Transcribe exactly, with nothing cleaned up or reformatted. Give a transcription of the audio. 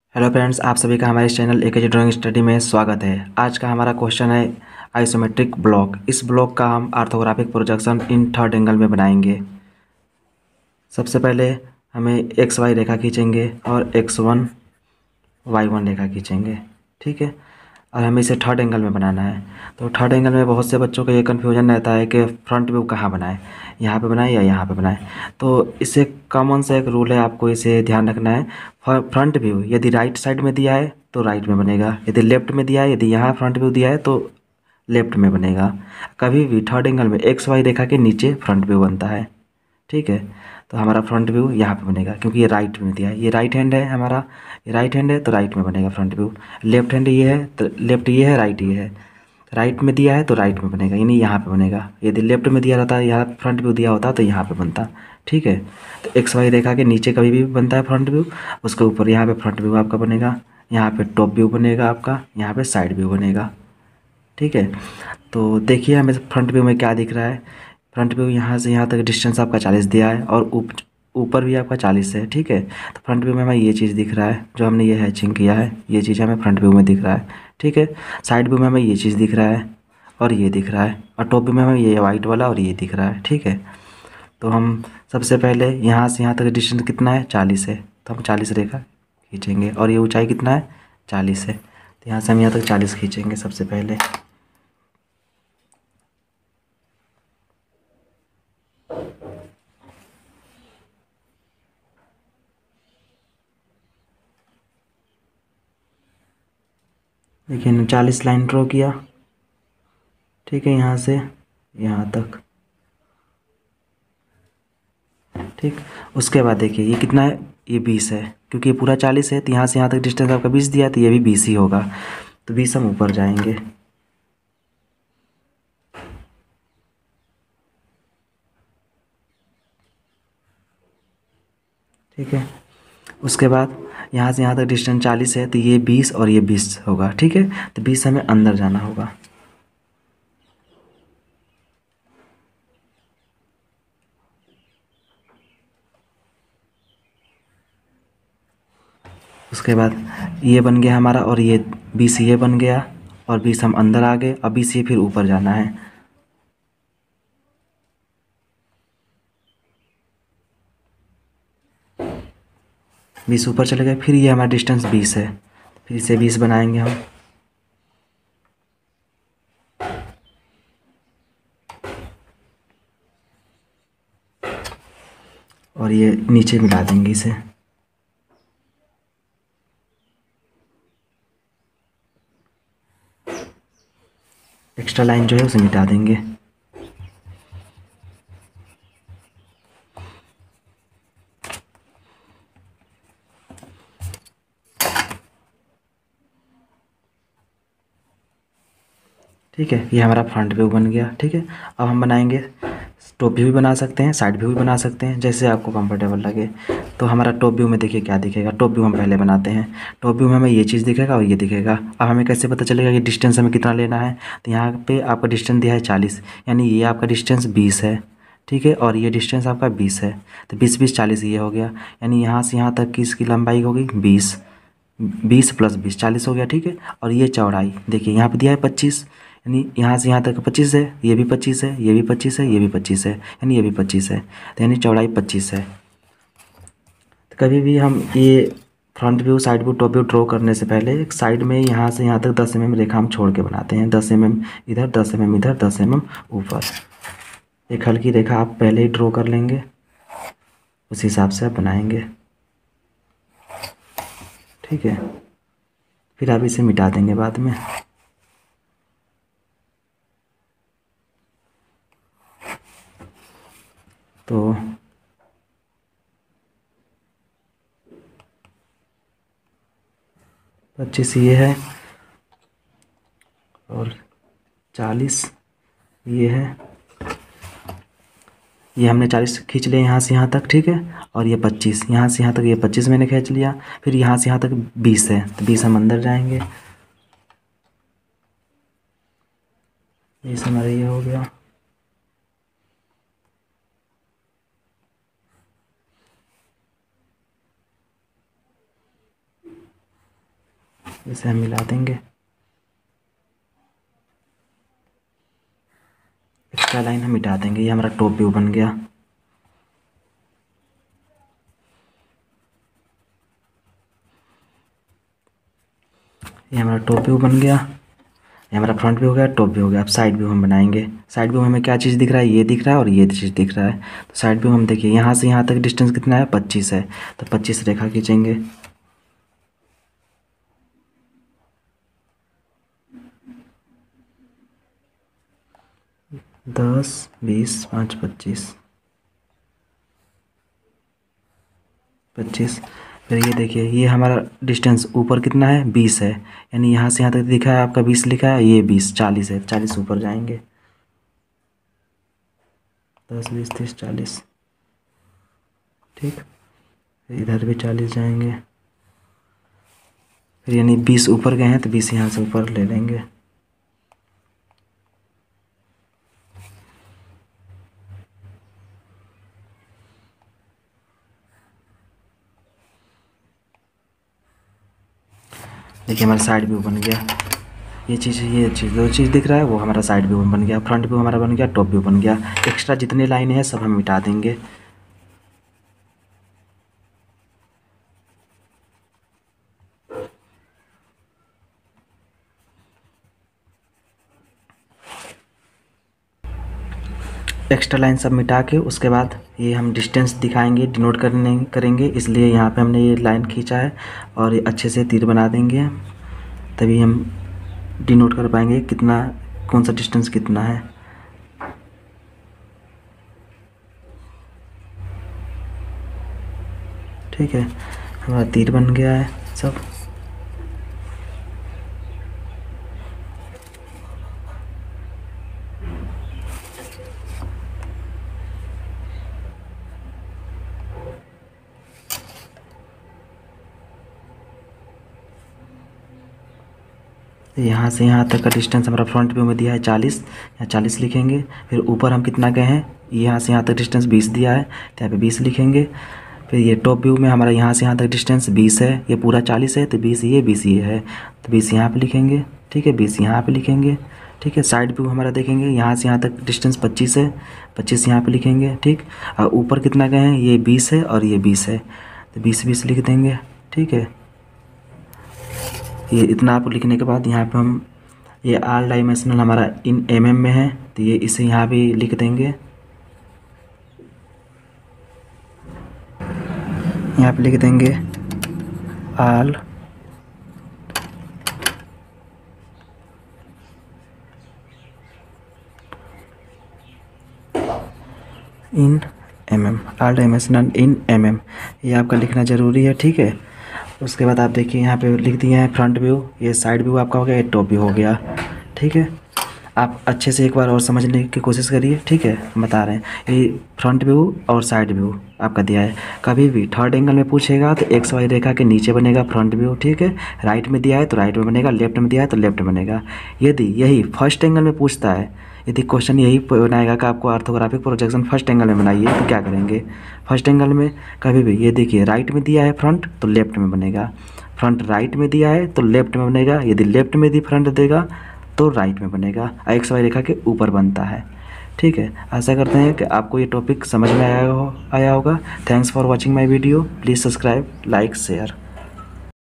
Hello friends, आप सभी का हमारे इस चैनल ए के जी ड्राइंग स्टडी में स्वागत है। आज का हमारा क्वेश्चन है आइसोमेट्रिक ब्लॉक। इस ब्लॉक का हम orthographic projection in third angle में बनाएंगे। सबसे पहले हमें एक्स वाई रेखा खींचेंगे और एक्स वन वाई वन रेखा खींचेंगे, ठीक है। और हमें इसे थर्ड एंगल में बनाना है। तो थर्ड एंगल में बहुत से बच्चों को ये कन्फ्यूजन रहता है कि फ्रंट व्यू कहाँ बनाएं, यहाँ पे बनाएं या यहाँ पे बनाएं। तो इससे कॉमन सा एक रूल है, आपको इसे ध्यान रखना है। फ्रंट व्यू यदि राइट साइड में दिया है तो राइट में बनेगा, यदि लेफ्ट में दिया है, यदि यहाँ फ्रंट व्यू दिया है तो लेफ्ट में बनेगा। कभी भी थर्ड एंगल में एक्स वाई रेखा के नीचे फ्रंट व्यू बनता है, ठीक है। तो हमारा फ्रंट व्यू यहाँ पे बनेगा क्योंकि ये राइट में दिया है, ये राइट हैंड है हमारा, ये राइट हैंड है तो राइट में बनेगा फ्रंट व्यू। लेफ्ट हैंड ये है तो लेफ्ट ये है, राइट ये है। राइट में दिया है तो राइट में बनेगा, यानी यहाँ पे बनेगा। यदि लेफ्ट में दिया रहता, यहाँ फ्रंट व्यू दिया होता तो यहाँ पे बनता, ठीक है। तो एक्स वाई रेखा के नीचे कभी भी बनता है फ्रंट व्यू, उसके ऊपर यहाँ पे फ्रंट व्यू आपका बनेगा, यहाँ पे टॉप व्यू बनेगा आपका, यहाँ पे साइड व्यू बनेगा, ठीक है। तो देखिए हमें फ्रंट व्यू में क्या दिख रहा है। फ्रंट व्यू यहाँ से यहाँ तक डिस्टेंस आपका चालीस दिया है और ऊप ऊपर भी आपका चालीस है, ठीक है। तो फ्रंट व्यू में हमें ये चीज़ दिख रहा है, जो हमने ये हैचिंग किया है, ये चीज़ हमें फ्रंट व्यू में दिख रहा है, ठीक है। साइड व्यू में हमें ये चीज़ दिख रहा है और ये दिख रहा है, और टॉप व्यू में हमें ये वाइट वाला और ये दिख रहा है, ठीक है। तो हम सबसे पहले यहाँ से यहाँ तक डिस्टेंस कितना है, चालीस है, तो हम चालीस रेखा खींचेंगे। और ये ऊंचाई कितना है, चालीस है, तो यहाँ से हम यहाँ तक चालीस खींचेंगे सबसे पहले। देखिए चालीस लाइन ड्रॉ किया, ठीक है, यहाँ से यहाँ तक, ठीक। उसके बाद देखिए ये कितना है, ये बीस है, क्योंकि ये पूरा चालीस है तो यहाँ से यहाँ तक डिस्टेंस आपका बीस दिया है तो ये भी बीस ही होगा। तो बीस हम ऊपर जाएंगे, ठीक है। उसके बाद यहाँ से यहाँ तक डिस्टेंस चालीस है तो ये बीस और ये बीस होगा, ठीक है। तो बीस हमें अंदर जाना होगा, उसके बाद ये बन गया हमारा, और ये बीस ये बन गया, और बीस हम अंदर आ गए। अब बीस ये फिर ऊपर जाना है, बीस ऊपर चले गए। फिर ये हमारा डिस्टेंस बीस है, फिर इसे बीस बनाएंगे हम, और ये नीचे मिला देंगे इसे। एक्स्ट्रा लाइन जो है उसे मिटा देंगे। ठीक है, ये हमारा फ्रंट व्यू बन गया, ठीक है। अब हम बनाएंगे, टॉप व्यू भी बना सकते हैं, साइड व्यू भी बना सकते हैं, जैसे आपको कंफर्टेबल लगे। तो हमारा टॉप व्यू में देखिए क्या दिखेगा। टॉप व्यू हम पहले बनाते हैं। टॉप व्यू में हमें ये चीज़ दिखेगा और ये दिखेगा। अब हमें कैसे पता चलेगा कि डिस्टेंस हमें कितना लेना है। तो यहाँ पे आपका डिस्टेंस दिया है चालीस, यानी ये आपका डिस्टेंस बीस है, ठीक है। और ये डिस्टेंस आपका बीस है, तो बीस बीस चालीस ये हो गया, यानी यहाँ से यहाँ तक की इसकी लंबाई हो गई बीस, बीस प्लस बीस चालीस हो गया, ठीक है। और ये चौड़ाई देखिए यहाँ पे दिया है पच्चीस, यानी यहाँ से यहाँ तक पच्चीस है, ये भी पच्चीस है, ये भी पच्चीस है, ये भी पच्चीस है, यानी ये भी पच्चीस है, तो यानी चौड़ाई पच्चीस है। तो कभी भी हम ये front view side view top view draw करने से पहले एक साइड में यहाँ से यहाँ तक दस एम एम रेखा हम छोड़ के बनाते हैं। दस एम एम इधर, दस एम एम इधर, दस एम एम ऊपर। एक हल्की रेखा आप पहले ही ड्रॉ कर लेंगे, उस हिसाब से आप बनाएंगे, ठीक है। फिर आप इसे मिटा देंगे बाद में। तो पच्चीस ये है और चालीस ये है, ये हमने चालीस खींच लिया यहाँ से यहाँ तक, ठीक है। और ये पच्चीस यहाँ से यहाँ तक, ये पच्चीस मैंने खींच लिया। फिर यहाँ से यहाँ तक बीस है, तो बीस हम अंदर जाएंगे, बीस हमारा ये हो गया। इसे हम मिला देंगे। एक्स्ट्रा लाइन हम मिटा देंगे। ये हमारा टॉप व्यू बन गया। ये हमारा टॉप व्यू बन गया। ये हमारा फ्रंट व्यू हो गया, टॉप व्यू हो गया। अब साइड व्यू हम बनाएंगे। साइड व्यू में हमें क्या चीज़ दिख रहा है, ये दिख रहा है और ये चीज़ दिख रहा है। तो साइड व्यू हम देखिए यहाँ से यहाँ तक डिस्टेंस कितना है, पच्चीस है। तो पच्चीस रेखा खींचेंगे। दस, बीस, पाँच, पच्चीस, पच्चीस। फिर ये देखिए, ये हमारा डिस्टेंस ऊपर कितना है, बीस है। यानी यहाँ से यहाँ तक दिखा है आपका बीस लिखा है, ये बीस, चालीस है। चालीस ऊपर जाएंगे। दस, बीस, तीस, चालीस। ठीक, इधर भी चालीस जाएंगे। फिर यानी बीस ऊपर गए हैं तो बीस यहाँ से ऊपर ले लेंगे। देखिए हमारा साइड व्यू बन गया। ये चीज़ ये चीज़ दो चीज़ दिख रहा है, वो हमारा साइड व्यू बन गया। फ्रंट व्यू हमारा बन गया, टॉप व्यू बन गया। एक्स्ट्रा जितने लाइन है सब हम मिटा देंगे। एक्स्ट्रा लाइन सब मिटा के उसके बाद ये हम डिस्टेंस दिखाएंगे, डिनोट करने करेंगे। इसलिए यहाँ पे हमने ये लाइन खींचा है और ये अच्छे से तीर बना देंगे, तभी हम डिनोट कर पाएंगे कितना, कौन सा डिस्टेंस कितना है। ठीक है, हमारा तीर बन गया है सब। यहाँ से यहाँ तक का डिस्टेंस हमारा फ्रंट व्यू में दिया है चालीस, यहाँ चालीस लिखेंगे। फिर ऊपर हम कितना गए हैं, यहाँ से यहाँ तक डिस्टेंस बीस दिया है तो यहाँ पे बीस लिखेंगे। फिर ये टॉप व्यू में हमारा यहाँ से यहाँ तक डिस्टेंस बीस है, ये पूरा चालीस है तो बीस ये बीस ये है तो बीस यहाँ पे लिखेंगे। ठीक है, बीस यहाँ पे लिखेंगे। ठीक है, साइड व्यू हमारा देखेंगे, यहाँ से यहाँ तक डिस्टेंस पच्चीस है, पच्चीस यहाँ पे लिखेंगे। ठीक, और ऊपर कितना गए हैं, ये बीस है और ये बीस है तो बीस बीस लिख देंगे। ठीक है, ये इतना आप लिखने के बाद यहाँ पे हम ये आल डायमेंशनल हमारा इन एम एम में है तो ये इसे यहाँ भी लिख देंगे। यहाँ पे लिख देंगे all in M M, all dimensional in M M, ये आपका लिखना ज़रूरी है। ठीक है, उसके बाद आप देखिए यहाँ पे लिख दिए हैं फ्रंट व्यू, ये साइड व्यू आपका हो गया, ये टॉप व्यू हो गया। ठीक है, आप अच्छे से एक बार और समझने की कोशिश करिए। ठीक है, हम बता रहे हैं ये फ्रंट व्यू और साइड व्यू आपका दिया है। कभी भी थर्ड एंगल में पूछेगा तो एक्स वाई रेखा के नीचे बनेगा फ्रंट व्यू। ठीक है, राइट में दिया है तो राइट में बनेगा, लेफ्ट में दिया है तो लेफ्ट में बनेगा। यदि यही फर्स्ट एंगल में पूछता है, यदि क्वेश्चन यही बनाएगा कि आपको ऑर्थोग्राफिक प्रोजेक्शन फर्स्ट एंगल में बनाइए, तो क्या करेंगे, फर्स्ट एंगल में कभी भी ये देखिए राइट में दिया है फ्रंट तो लेफ्ट में बनेगा, फ्रंट राइट में दिया है तो लेफ्ट में बनेगा, यदि लेफ्ट में दी फ्रंट देगा तो राइट में बनेगा, एक्स वाई रेखा के ऊपर बनता है। ठीक है, आशा करते हैं कि आपको ये टॉपिक समझ में आया हो आया होगा। Thanks for watching my video. Please subscribe, like, share.